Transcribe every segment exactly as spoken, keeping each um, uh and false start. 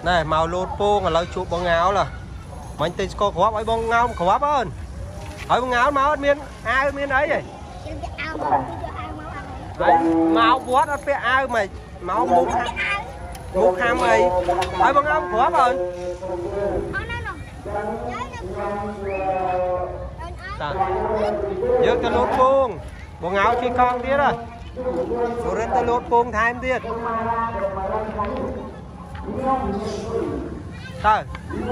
này màu lột pôn là lâu chụp bóng áo là mình tên có khóa ấy bóng áo khóa hơn hỏi bóng áo máu miên ai miên ấy vậy máu quát ở phía ai mày máu múc múc ham mày hỏi bóng áo khóa hơn nhớ cái lột pôn bóng áo khi con tiết rồi rồi đến cái lột pôn thay em tiết sao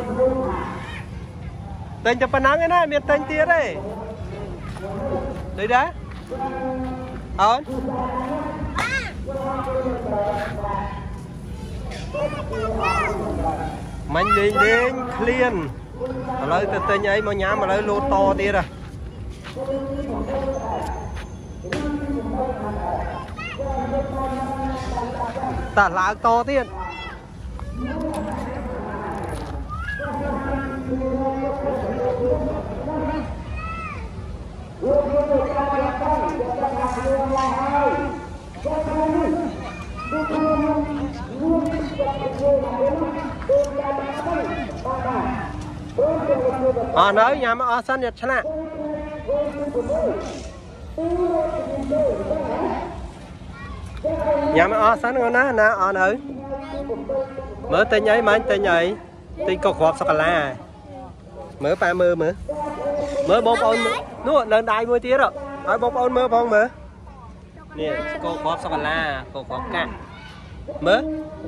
tên cho phần nắng này miền tên tiết đây đấy đấy ơn mình đi đến clean lấy cái tên ấy mà nhà mà lấy lô to tiết à ta lá to tiết à nói nhà mà ở sân nhật chana nhà mà ở sân ngon á nè ở nữ mở tên nhảy mà tên nhảy tên có khoác sọc là mở ba mơ mở mở bông ôn nữa lần đại mười tiếng rồi ở bông ôn mơ bông mở nè có khoác sọc là có khoác cả mở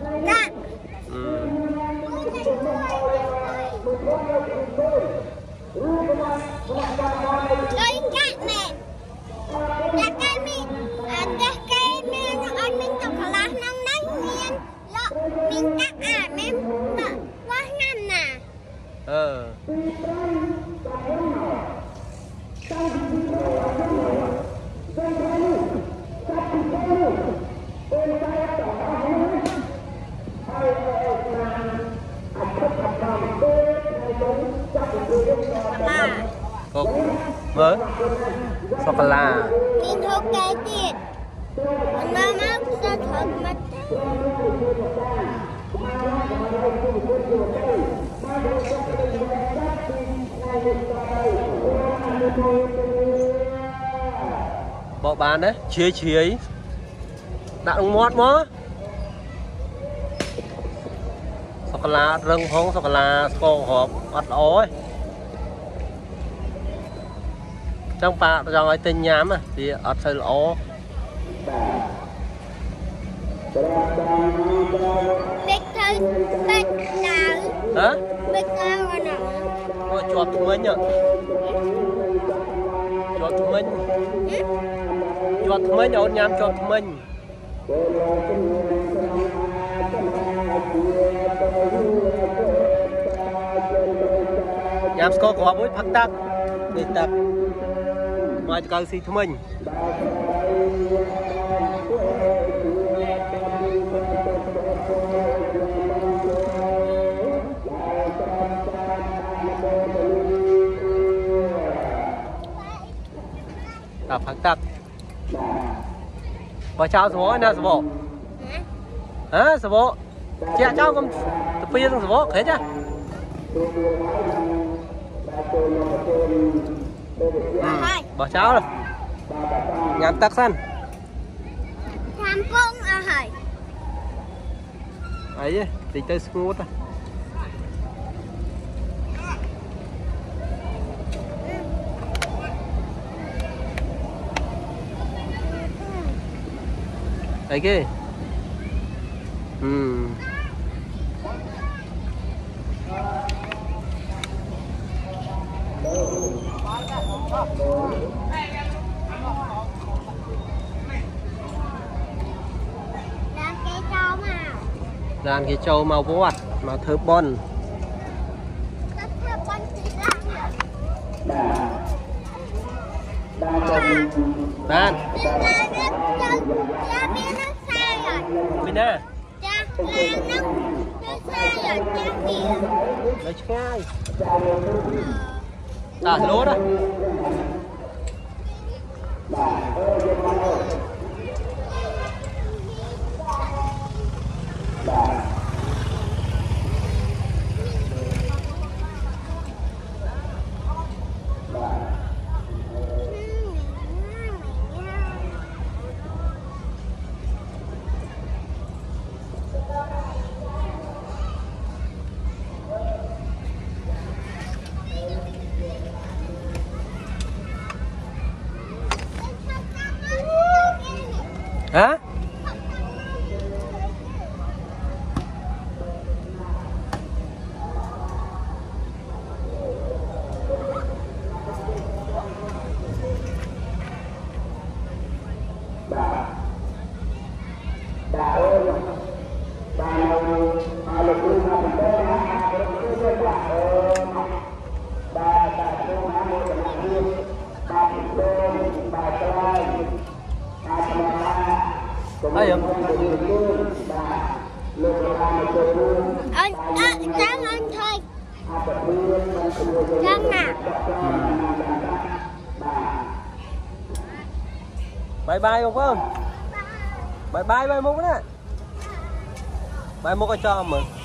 Đây cắt mẹ, cắt cái mi, cắt cái mi anh mình tập là năm năm miên, lọ mình cắt à em quá năm nè. Ờ. Cục với sô cô la Mình thuộc cái tiền mà má sẽ thật mất bộ bàn đấy chia chia đã đúng mót mó sô cô la rừng phong sô cô la cô hộp bắt ối trong ba trong ấy tên nhám à thì ở sợi lỗ biết thôi biết nào hả biết nào rồi nào ôi chuột tụi mình nhở chuột tụi mình chuột tụi mình ôn nhám chuột tụi mình nhám có có bối phát tắc để tập ngoài cầu xì thông minh tập phát tập bỏ cháo số nè số hả số chị cháu không tập phi trong số thế chứ bỏ cháo rồi nhắm tắc sân tham công à hỏi ấy thì tới smooth à ấy kia ừ đàn cái trâu màu vót màu thơm bon đàn bên đây lấy ngay à lố đó hả ayo anh anh trắng anh thôi trắng nào bye bye không phải không bye bye bye một nè bye một cái cho mà